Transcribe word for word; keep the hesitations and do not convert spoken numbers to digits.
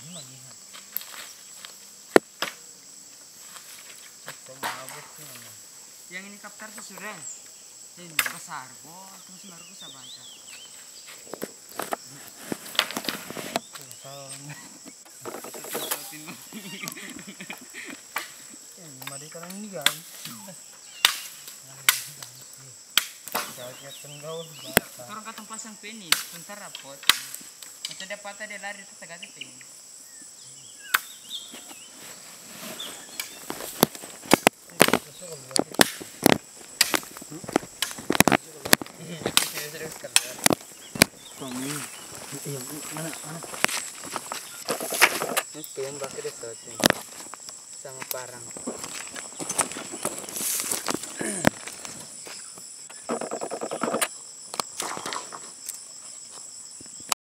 Malihat. Ito maabot ko naman. Yang ini kaptar tuh sudah. Ini besar kok, terus baru bisa baca. Besar. Mari kan ini kan. Jaket gaul. Orang katong pasang peni, bentar rapot. Macam dia patah dia lari ke tegak peni. Serius keluar. Kami. Iya, mana mana. Ini pengen bakar deh sama parang.